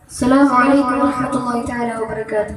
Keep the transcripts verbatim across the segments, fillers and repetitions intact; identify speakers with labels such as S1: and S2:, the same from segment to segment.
S1: السلام عليكم ورحمة الله تعالى وبركاته.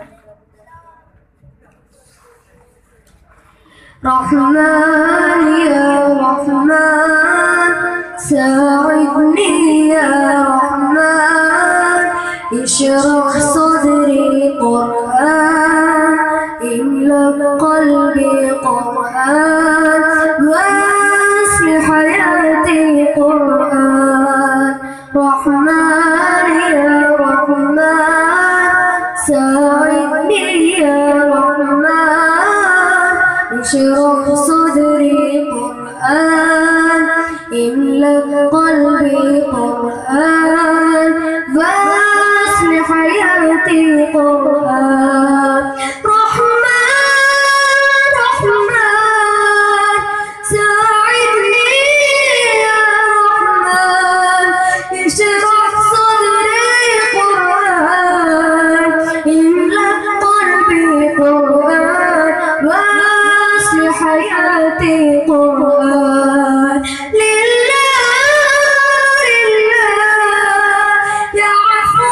S1: رحمن يا رحمن ساعدني يا رحمن، اشرح صدري قرآن، املأ قلبي قرآن، واسع حياتي قرآن. رحمن يا رحمن ساعدني يا رحمن، اشرح صدري قرآن، املأ قلبي قرآن، واسع حياتي قرآن. رحمن رحمن ساعدني يا رحمن، اشرح صدري قرآن، املأ قلبي قرآن، واسع حياتي قرآن. لله لله يا عفو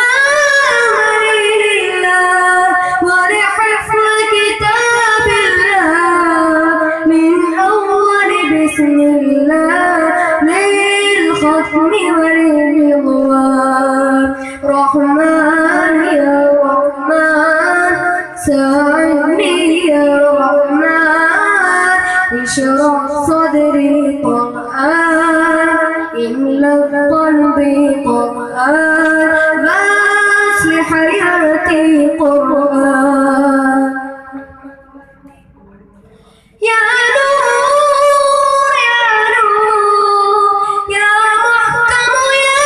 S1: آمري لله، ولحفظ كتاب الله من أول بسم الله للختم وللرضوان. رحمن يا رحمن ساعدني يا رحمن، اشرح صدري قرآن، املأ قلبي قرآن، واسع حياتي قرآن. يا نور يا نور يا محكم يا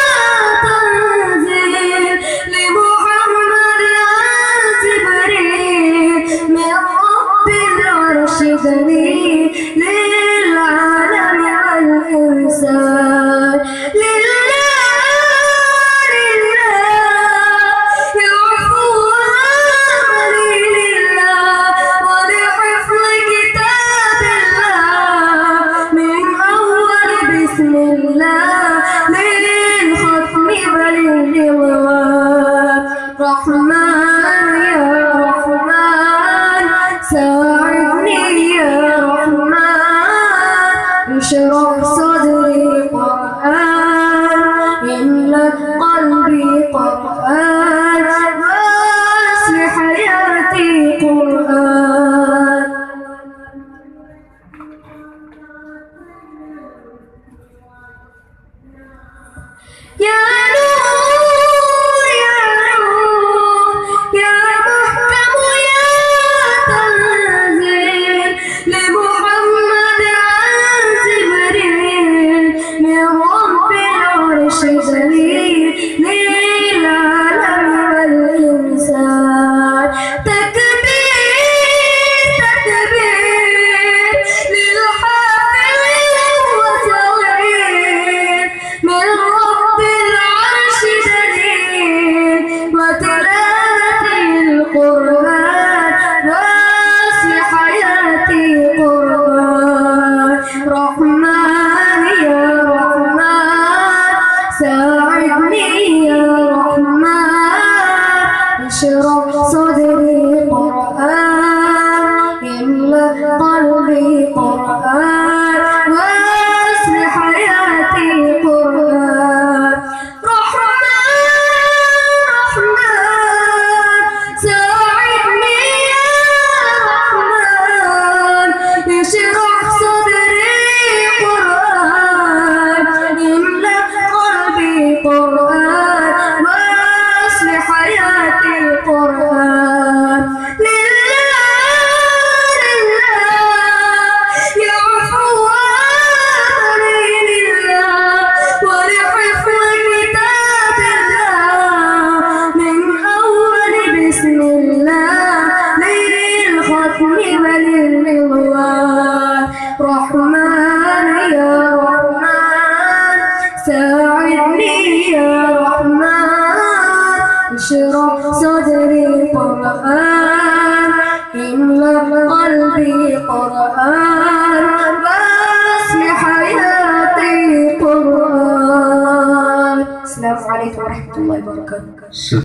S1: تنزيل لمحمد عن جبريل من رب العرش دليل للعالم والإنسان. لله لله يا عفو آمري لله، ولحفظ كتاب الله من أول بسم الله للختم وللرضوان. رحمن يا رحمن ساعدني يا رحمن، اشرح صدري قرآن، املأ قلبي قرآن، واسع حياتي قرآن. يا نور يا نور يا محكم يا تنزيل لمحمد عن جبريل من رب العرش دليل للعالم والإنسان. تكبير تكبير للحافظ وصغير من رب العرش دليل، وتلاوة القرآن واسع حياتي قرآن. رحمن يا رحمن ساعدني يا رحمن، اشرح صدري قرآن، املأ قلبي قرآن، واسع حياتي قرآن. رحمن رحمن ساعدني يا رحمن، اشرح صدري قرآن، املأ قلبي قرآن، واسع حياتي قرآن. لله لله يا عفو آمري لله، ولحفظ كتاب الله من أول بسم الله للختم وللرضوان. رحمن يا رحمن ساعدني يا رحمن، اشرح صدري قرآن، املأ قلبي قرآن، واسع حياتي قرآن. والسلام عليكم ورحمة الله وبركاته.